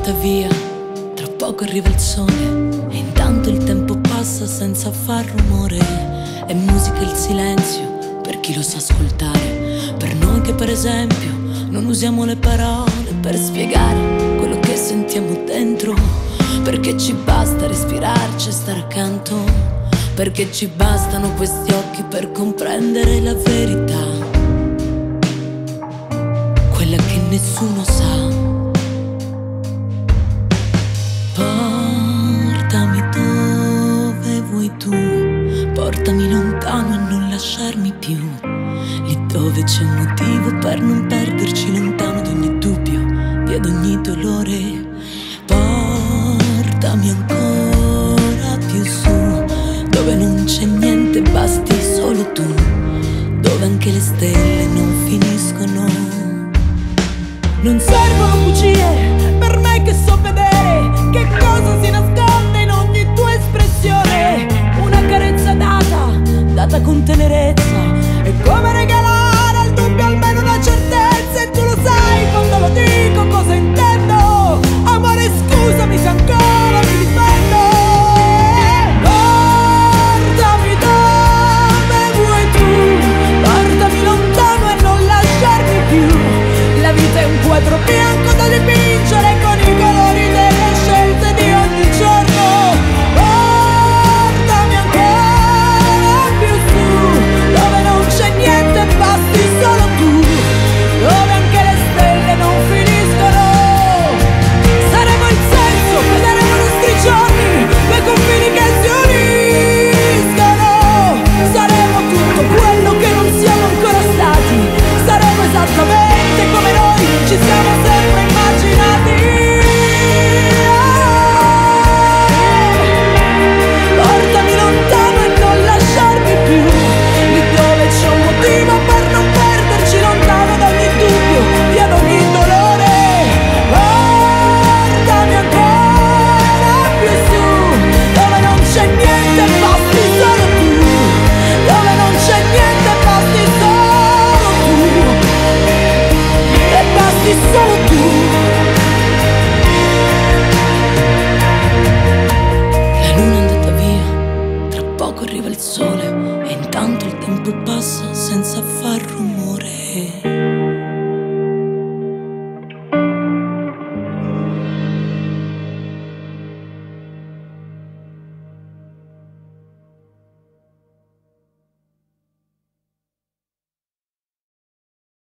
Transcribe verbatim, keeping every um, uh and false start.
porta via, tra poco arriva il sole e intanto il tempo passa senza far rumore. È musica il silenzio per chi lo sa ascoltare, per noi che per esempio non usiamo le parole per spiegare quello che sentiamo dentro, perché ci basta respirarci e stare accanto, perché ci bastano questi occhi per comprendere la verità, quella che nessuno sa. Portami dove vuoi tu, portami lontano e non lasciarmi più, lì dove c'è un motivo per non perderci, lontano da ogni dubbio, via da ogni dolore. Portami ancora più su, dove non c'è niente, basti solo tu, dove anche le stelle non finiscono. Non servono bugie